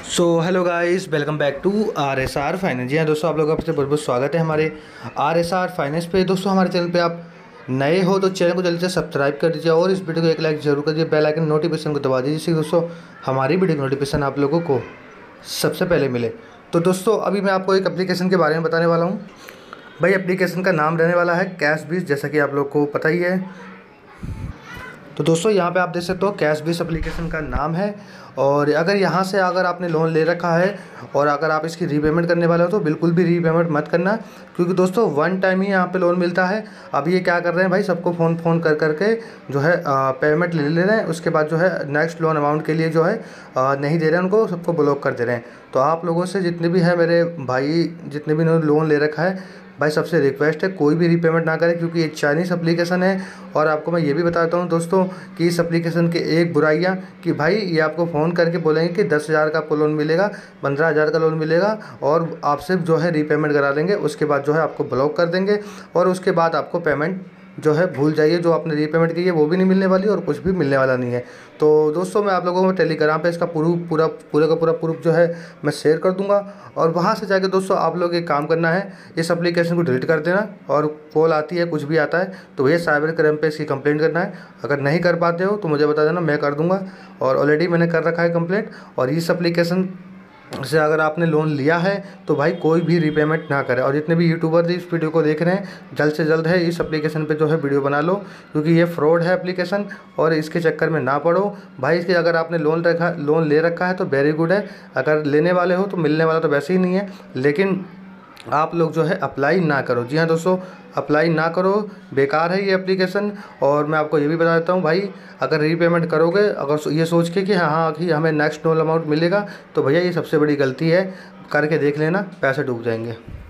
Hello guys, welcome back to R S R finance. जी हाँ दोस्तों, आप लोगों का फिर से बहुत बहुत स्वागत है हमारे आर एस आर फाइनेंस पे। दोस्तों हमारे चैनल पे आप नए हो तो चैनल को जल्दी से सब्सक्राइब कर दीजिए और इस वीडियो को एक लाइक जरूर कर दीजिए। बेल आइकन नोटिफिकेशन को दबा दीजिए जिससे दोस्तों हमारी वीडियो की नोटिफिकेशन आप लोगों को सबसे पहले मिले। तो दोस्तों अभी मैं आपको एक एप्लीकेशन के बारे में बताने वाला हूँ। भाई एप्लीकेशन का नाम रहने वाला है कैश बीज, जैसा कि आप लोग को पता ही है। तो दोस्तों यहाँ पे आप देख सकते हो कैश बीज एप्लीकेशन का नाम है। और अगर यहाँ से अगर आपने लोन ले रखा है और अगर आप इसकी रीपेमेंट करने वाले हो तो बिल्कुल भी रीपेमेंट मत करना, क्योंकि दोस्तों वन टाइम ही यहाँ पे लोन मिलता है। अब ये क्या कर रहे हैं भाई, सबको फ़ोन कर करके जो है पेमेंट ले रहे हैं, उसके बाद जो है नेक्स्ट लोन अमाउंट के लिए जो है नहीं दे रहे हैं, उनको सबको ब्लॉक कर दे रहे हैं। तो आप लोगों से जितने भी है मेरे भाई, जितने भी इन्होंने लोन ले रखा है भाई, सबसे रिक्वेस्ट है कोई भी रीपेमेंट ना करें, क्योंकि ये चाइनीज़ एप्लीकेशन है। और आपको मैं ये भी बताता हूँ दोस्तों कि इस एप्लीकेशन के एक बुराइयाँ कि भाई ये आपको फ़ोन करके बोलेंगे कि 10,000 का आपको लोन मिलेगा, 15,000 का लोन मिलेगा और आपसे जो है रीपेमेंट करा देंगे। उसके बाद जो है आपको ब्लॉक कर देंगे और उसके बाद आपको पेमेंट जो है भूल जाइए, जो आपने रीपेमेंट की है वो भी नहीं मिलने वाली और कुछ भी मिलने वाला नहीं है। तो दोस्तों मैं आप लोगों को टेलीग्राम पे इसका पूरे का पूरा प्रूफ जो है मैं शेयर कर दूंगा। और वहाँ से जाके दोस्तों आप लोग एक काम करना है, इस एप्लीकेशन को डिलीट कर देना। और कॉल आती है, कुछ भी आता है तो भैया साइबर क्राइम पे इसकी कंप्लेंट करना है। अगर नहीं कर पाते हो तो मुझे बता देना, मैं कर दूँगा। और ऑलरेडी मैंने कर रखा है कंप्लेंट। और इस एप्लीकेशन से अगर आपने लोन लिया है तो भाई कोई भी रीपेमेंट ना करे। और जितने भी यूट्यूबर इस वीडियो को देख रहे हैं, जल्द से जल्द है इस एप्लीकेशन पे जो है वीडियो बना लो, क्योंकि ये फ्रॉड है एप्लीकेशन और इसके चक्कर में ना पड़ो भाई। इसके अगर आपने लोन ले रखा है तो वेरी गुड है, अगर लेने वाले हो तो मिलने वाला तो वैसे ही नहीं है, लेकिन आप लोग जो है अप्लाई ना करो। जी हाँ दोस्तों, अप्लाई ना करो, बेकार है ये एप्लीकेशन। और मैं आपको ये भी बता देता हूँ भाई, अगर रीपेमेंट करोगे अगर ये सोच के कि हाँ कि हमें नेक्स्ट लोन अमाउंट मिलेगा, तो भैया ये सबसे बड़ी गलती है, करके देख लेना, पैसे डूब जाएंगे।